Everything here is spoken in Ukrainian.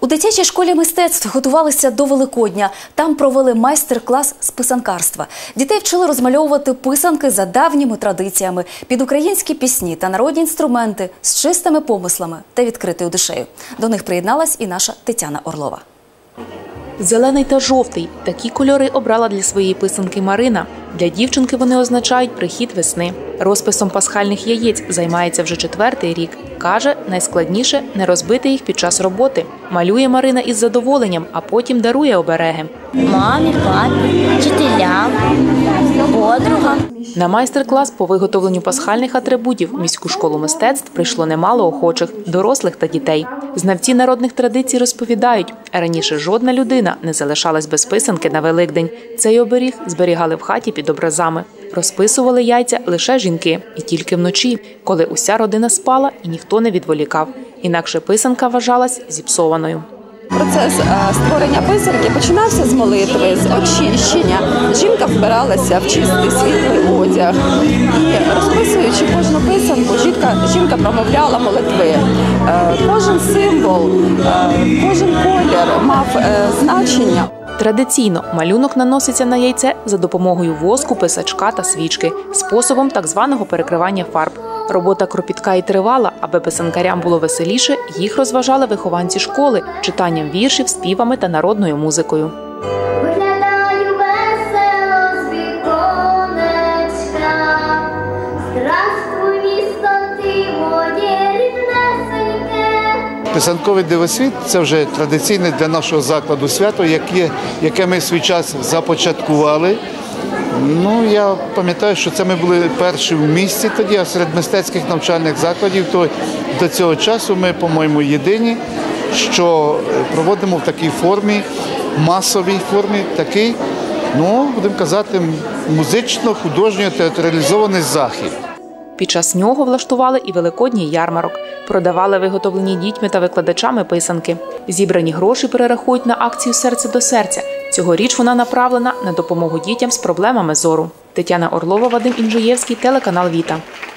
У дитячій школі мистецтв готувалися до Великодня. Там провели майстер-клас з писанкарства. Дітей вчили розмальовувати писанки за давніми традиціями, під українські пісні та народні інструменти, з чистими помислами та відкритою душею. До них приєдналась і наша Тетяна Орлова. Зелений та жовтий – такі кольори обрала для своєї писанки Марина. Для дівчинки вони означають прихід весни. Розписом пасхальних яєць займається вже 4-й рік. Каже, найскладніше – не розбити їх під час роботи. Малює Марина із задоволенням, а потім дарує обереги. Мамі, папі, вчителям, подругам. На майстер-клас по виготовленню пасхальних атрибутів в міську школу мистецтв прийшло немало охочих – дорослих та дітей. Знавці народних традицій розповідають, раніше жодна людина не залишалась без писанки на Великдень. Цей оберіг зберігали в хаті під образами. Розписували яйця лише жінки і тільки вночі, коли уся родина спала і ніхто не відволікав. Інакше писанка вважалась зіпсованою. Процес створення писанки починався з молитви, з очищення. Жінка вбиралася в чистий світлий одяг. І розписуючи кожну писанку, жінка промовляла молитви. Кожен символ, кожен колір мав значення. Традиційно малюнок наноситься на яйце за допомогою воску, писачка та свічки, способом так званого перекривання фарб. Робота кропітка і тривала, аби писанкарям було веселіше, їх розважали вихованці школи читанням віршів, співами та народною музикою. Виглядаю весело з віконечка, здравствуй, місто, ти моє ріднесеньке. Писанковий дивосвіт – це вже традиційне для нашого закладу свято, яке ми в свій час започаткували. Я пам'ятаю, що це ми були перші в місті тоді, а серед мистецьких навчальних закладів, то до цього часу ми, по-моєму, єдині, що проводимо в такій формі, масовій формі, такий, будемо казати, музично-художньо-театралізований захід. Під час нього влаштували і великодній ярмарок. Продавали виготовлені дітьми та викладачами писанки. Зібрані гроші перерахують на акцію «Серце до серця». Цьогоріч вона направлена на допомогу дітям з проблемами зору. Тетяна Орлова, Вадим Інжуєвський, телеканал «Віта».